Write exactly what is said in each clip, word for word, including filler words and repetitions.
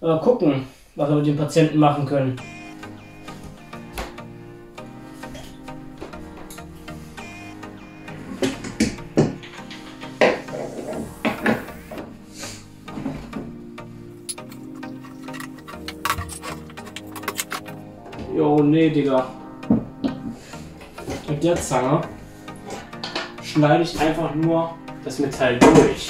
äh, gucken, was wir mit den Patienten machen können. Jo, nee, Digga. Mit der Zange schneide ich einfach nur das Metall durch.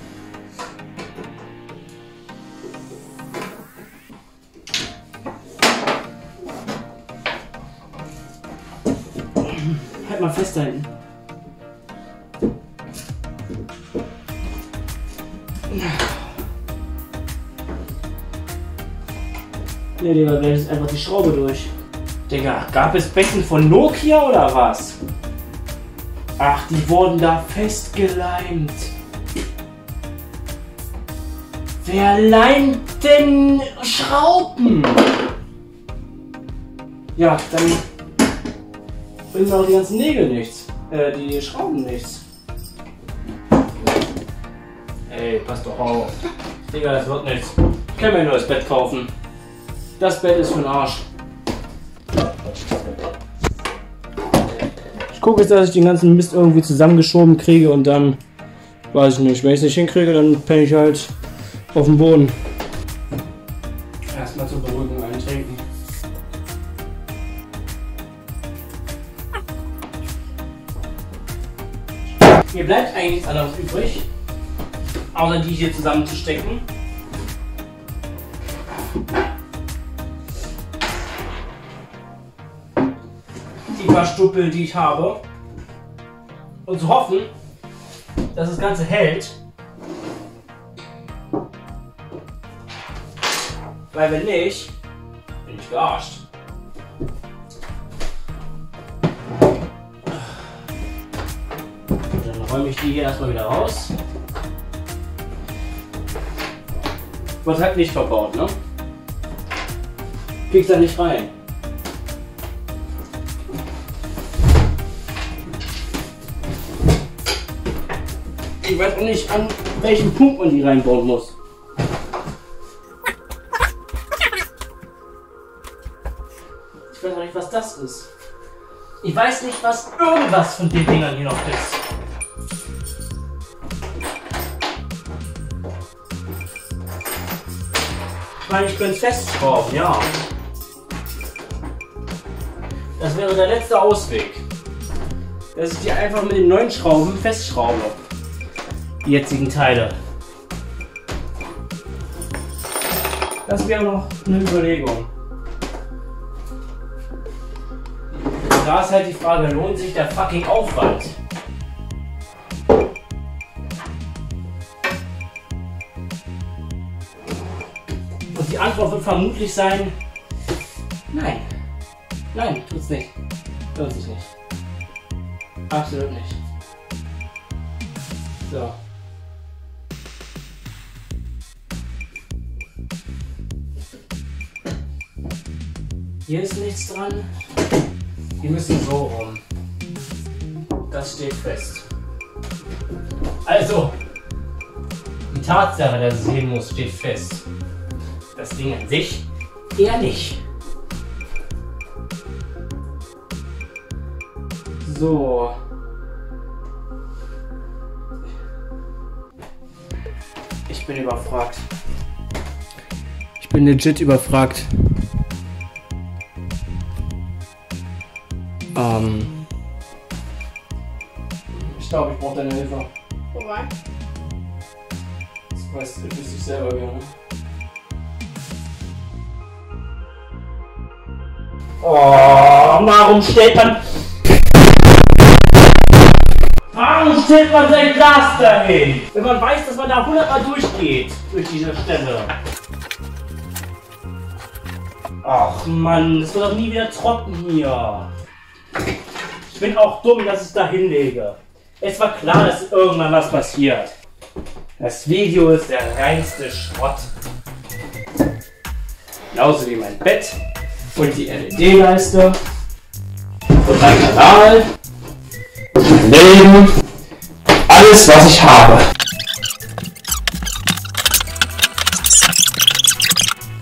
Halt mal fest da hinten. Ne, Digga, gleich ist einfach die Schraube durch. Digga, gab es Becken von Nokia oder was? Ach, die wurden da festgeleimt. Wer leimt denn Schrauben? Ja, dann bringen auch die ganzen Nägel nichts. Äh, die Schrauben nichts. Ey, pass doch auf. Digga, das wird nichts. Ich kann mir ein neues Bett kaufen. Das Bett ist für den Arsch. Ich gucke jetzt, dass ich den ganzen Mist irgendwie zusammengeschoben kriege und dann, weiß ich nicht, wenn ich es nicht hinkriege, dann penne ich halt auf dem Boden. Erstmal zur Beruhigung eintrinken. Mir bleibt eigentlich nichts anderes übrig, außer die hier zusammenzustecken. Die paar Stuppel, die ich habe. Und zu hoffen, dass das Ganze hält. Weil wenn nicht, bin ich gearscht. Dann räume ich die hier erstmal wieder raus. Wird halt nicht verbaut, ne? Kriegst da nicht rein. Ich weiß auch nicht, an welchen Punkt man die reinbauen muss. Ich weiß auch nicht, was das ist. Ich weiß nicht, was irgendwas von den Dingern hier noch ist. Ich meine, ich könnte es festschrauben, ja. Das wäre der letzte Ausweg. Dass ich die einfach mit den neuen Schrauben festschraube. Die jetzigen Teile. Das wäre noch eine Überlegung. Und da ist halt die Frage, lohnt sich der fucking Aufwand? Und die Antwort wird vermutlich sein, nein. Nein, tut's nicht. Lohnt sich nicht. Absolut nicht. So. Hier ist nichts dran. Die müssen so rum. Das steht fest. Also, die Tatsache, dass es hin muss, steht fest. Das Ding an sich eher nicht. So. Ich bin überfragt. Ich bin legit überfragt. Ähm. Ich glaube, ich brauche deine Hilfe. Wobei? Das weißt du, wüsste ich selber gerne. Oh, warum stellt man... Warum stellt man sein Glas dahin? Wenn man weiß, dass man da hundertmal durchgeht, durch diese Stelle. Ach Mann, das wird doch nie wieder trocken hier. Ich bin auch dumm, dass ich es da hinlege. Es war klar, dass irgendwann was passiert. Das Video ist der reinste Schrott. Genauso wie mein Bett und die L E D-Leiste und mein Kanal und mein Leben. Alles, was ich habe.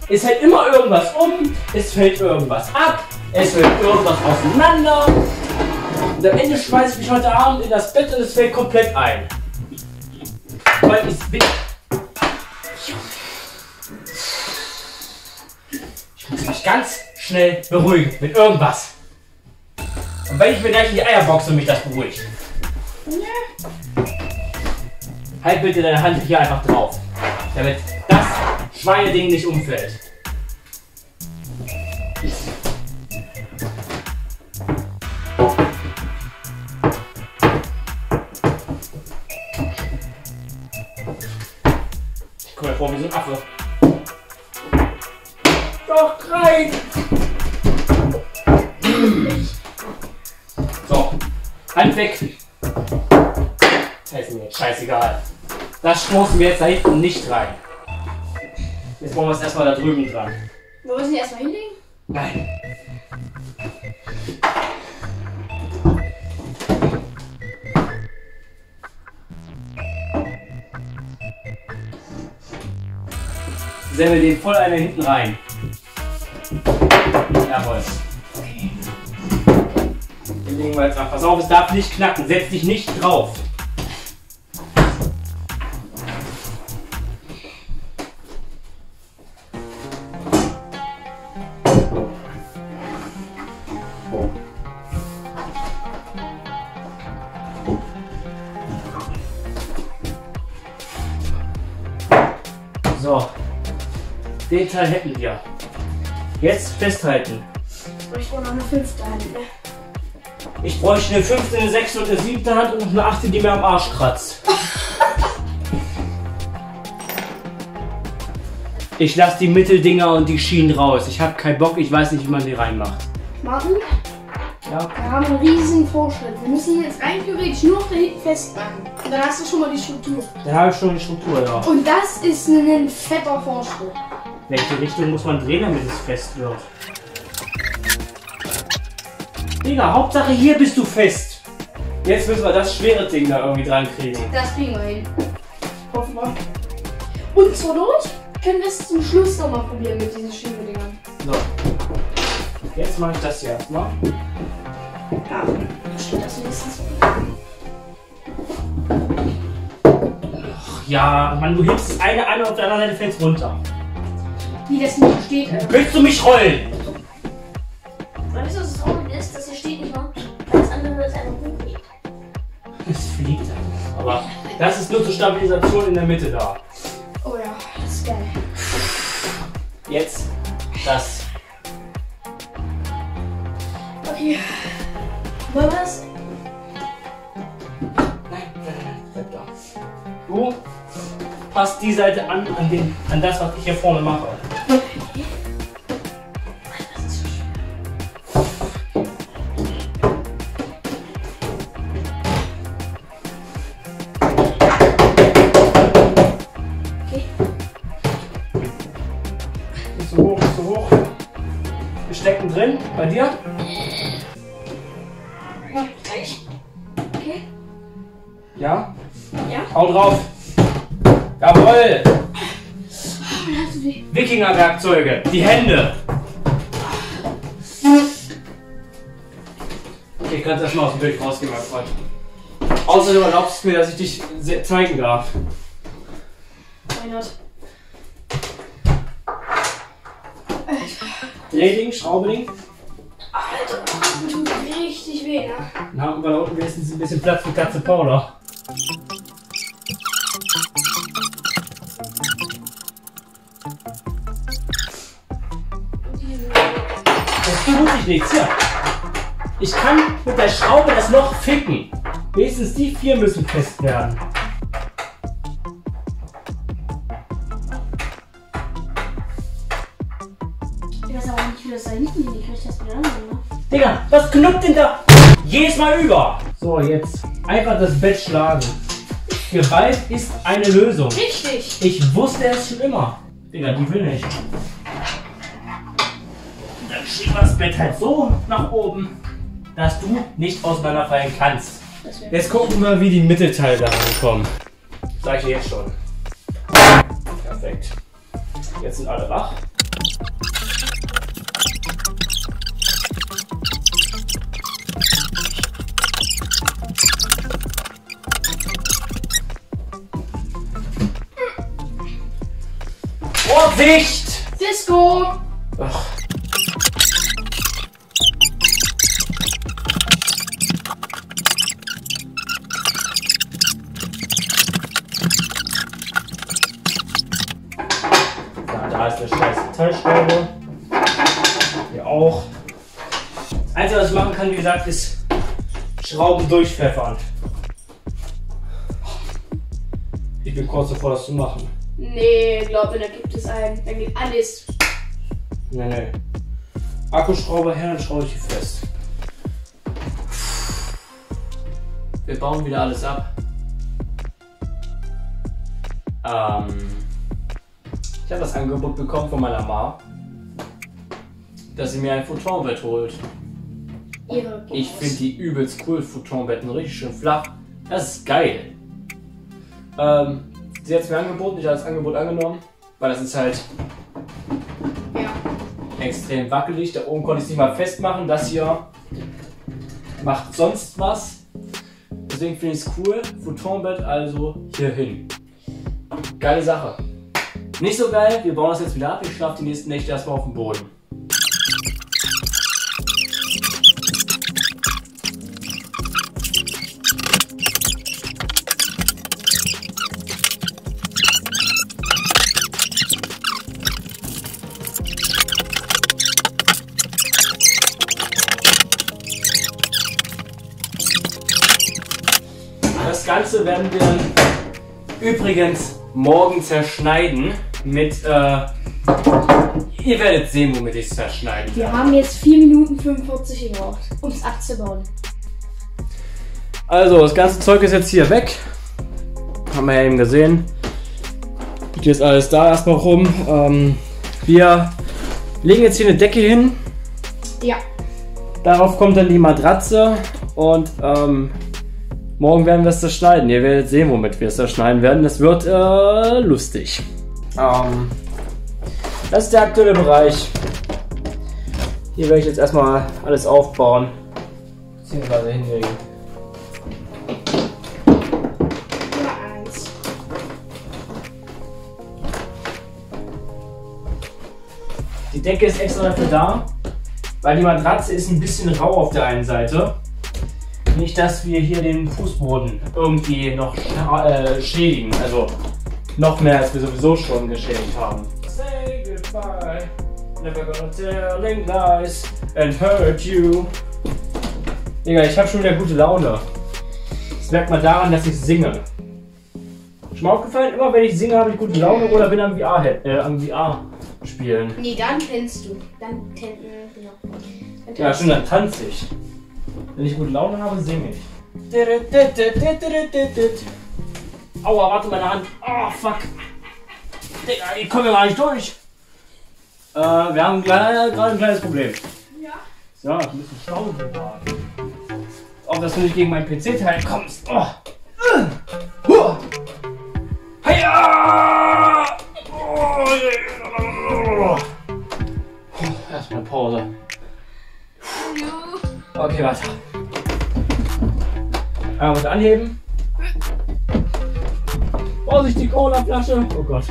es fällt immer irgendwas um, es fällt irgendwas ab, es fällt irgendwas auseinander. Und am Ende schmeiße ich mich heute Abend in das Bett und es fällt komplett ein. Weil ich bin... Ich muss mich ganz schnell beruhigen mit irgendwas. Und wenn ich mir gleich in die Eier boxe und mich das beruhigt. Ja. Halt bitte deine Hand hier einfach drauf, damit das Schweineding nicht umfällt. Ich komme mir vor wie so ein Affe. Doch, rein! So, Hand weg. Das ist mir jetzt scheißegal. Das stoßen wir jetzt da hinten nicht rein. Jetzt wollen wir es erstmal da drüben dran. Wollen wir es nicht erstmal hinlegen? Nein. Semmel den voll einer hinten rein. Jawohl. Okay. Den legen wir jetzt an. Pass auf, es darf nicht knacken. Setz dich nicht drauf. So, den Teil hätten wir. Jetzt festhalten. Ich brauche noch eine fünfte Hand. Ich bräuchte eine fünfte, eine sechste und eine siebte Hand und noch eine achte, die mir am Arsch kratzt. Ich lasse die Mitteldinger und die Schienen raus. Ich habe keinen Bock, ich weiß nicht, wie man die reinmacht. Martin? Ja? Wir haben einen riesigen Vorschritt. Wir müssen jetzt rein theoretisch nur noch da hinten festmachen. Und dann hast du schon mal die Struktur. Dann habe ich schon die Struktur, ja. Und das ist ein fetter Vorschritt. Welche Richtung muss man drehen, damit es fest wird? Digga, Hauptsache hier bist du fest. Jetzt müssen wir das schwere Ding da irgendwie dran kriegen. Das kriegen wir hin. Hoffen wir. Und zur Not können wir es zum Schluss nochmal probieren mit diesen Schiebedingern. So. Jetzt mache ich das hier erstmal. Ja, steht das wenigstens. Ach ja, Mann, du hebst das eine an und auf der anderen Seite fällt es runter. Wie das nicht steht, Alter. Willst du mich rollen? Weißt du, was das Traurige ist? Das hier steht nicht mal. Alles andere ist einfach hochgeht. Es fliegt einfach. Aber das ist nur zur Stabilisation in der Mitte da. Oh ja, das ist geil. Jetzt das. Okay. Wollen wir das? Nein, nein, nein, bleib da. Du passt die Seite an, an, den, an das, was ich hier vorne mache. Okay. Das ist so schwer. Okay. Nicht so hoch, nicht so hoch. Wir stecken drin. Bei dir? Ja, gleich. Okay. Ja? Ja. Hau drauf. Jawohl. Oh, Wikinger-Werkzeuge. Die Hände. Okay, ich kann jetzt erstmal aus dem Bild rausgehen, mein Freund. Außer du erlaubst mir, dass ich dich zeigen darf. Why not? Drehding, Schraubeding. Alter, das tut richtig weh, ne? Dann haben wir da unten wenigstens ein bisschen Platz für Katze Paula. Das tut sich nichts, hier. Ich kann mit der Schraube das Loch ficken. Wenigstens die vier müssen fest werden. Ich weiß aber nicht, wie das da hinten hinkriegt, das wieder an, ne? Digga, was knuppt denn da? Jedes Mal über. So, jetzt einfach das Bett schlagen. Gewalt ist eine Lösung. Richtig! Ich wusste es schon immer. Digga, die will nicht. Dann schieben wir das Bett halt so nach oben, dass du nicht auseinanderfallen kannst. Jetzt gucken wir, wie die Mittelteile da ankommen. Sag ich dir jetzt schon. Perfekt. Jetzt sind alle wach. Vorsicht! Cisco! Ach. Ja, da ist der scheiß Metallschraube. Hier auch. Das Einzige, was ich machen kann, wie gesagt, ist Schrauben durchpfeffern. Ich bin kurz davor, das zu machen. Nee, glaube, da gibt es einen. Da geht alles. Nee, nee. Akkuschrauber her, dann schraube ich die fest. Wir bauen wieder alles ab. Ähm, ich habe das Angebot bekommen von meiner Mama, dass sie mir ein Futonbett holt. Ihre Ich finde die übelst cool, Futonbetten, richtig schön flach. Das ist geil. Ähm, sie hat es mir angeboten, ich habe das Angebot angenommen, weil das ist halt Ja. extrem wackelig. Da oben konnte ich es nicht mal festmachen. Das hier macht sonst was. Deswegen finde ich es cool. Futonbett also hier hin. Geile Sache. Nicht so geil, wir bauen das jetzt wieder ab. Ich schlafe die nächsten Nächte erstmal auf dem Boden. Das Ganze werden wir dann übrigens morgen zerschneiden mit, äh, ihr werdet sehen, womit ich es zerschneiden Wir werde. haben jetzt vier Minuten fünfundvierzig gebraucht, um es abzubauen. Also, das ganze Zeug ist jetzt hier weg. Haben wir ja eben gesehen. Liegt jetzt alles da erstmal rum. Ähm, wir legen jetzt hier eine Decke hin. Ja. Darauf kommt dann die Matratze und ähm, morgen werden wir es zerschneiden. Ihr werdet sehen, womit wir es zerschneiden werden. Das wird äh, lustig. Ähm, das ist der aktuelle Bereich. Hier werde ich jetzt erstmal alles aufbauen. Beziehungsweise hinlegen. Nummer eins. Die Decke ist extra dafür da, weil die Matratze ist ein bisschen rau auf der einen Seite. Nicht, dass wir hier den Fußboden irgendwie noch äh, schädigen. Also noch mehr, als wir sowieso schon geschädigt haben. Say goodbye, never gonna telling lies and hurt you. Digga, ich habe schon wieder gute Laune. Das merkt man daran, dass ich singe. Schon mal aufgefallen, immer wenn ich singe, habe ich gute Laune oder bin am V R, äh, am V R spielen. Nee, dann kennst du. Dann ten, genau. Dann Ja, tanzt stimmt, dann tanze ich. Wenn ich gute Laune habe, singe ich. Aua, warte, meine Hand. Oh, fuck. Digga, ich komme ja gar nicht durch. Äh, wir haben gerade ein kleines Problem. Ja. So, ein bisschen Stau gerade. Auch, dass du nicht gegen mein P C-Teil kommst. Oh. Uh. Heia! Oh. Erstmal eine Pause. Okay, warte. Einmal was anheben. Vorsicht, die Cola-Flasche. Oh Gott.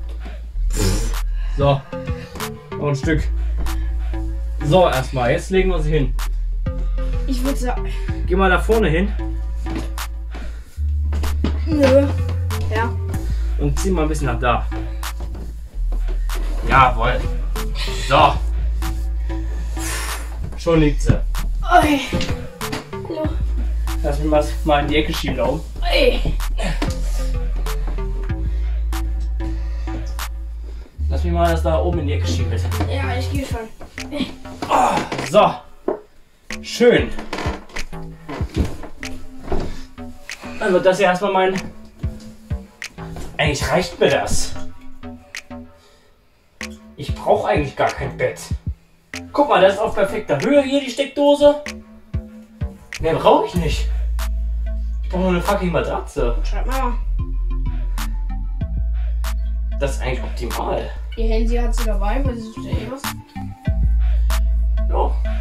So. Noch ein Stück. So, erstmal. Jetzt legen wir sie hin. Ich würde sagen. Geh mal da vorne hin Nö. Ja. und zieh mal ein bisschen nach da. Jawohl. So. Schon liegt sie. Oi. Hallo. Lass mich mal, mal in die Ecke schieben da oben. Oi. Lass mich mal das da oben in die Ecke schieben, bitte. Ja, ich gehe schon. Oh, so. Schön. Dann wird das ja erstmal mein... Eigentlich reicht mir das. Ich brauche eigentlich gar kein Bett. Guck mal, das ist auf perfekter Höhe hier, die Steckdose. Mehr brauche ich nicht. Ich brauche nur eine fucking Matratze. Schreib mal. Das ist eigentlich optimal. Ihr Handy hat sie dabei, weil sie so eh was. Ja.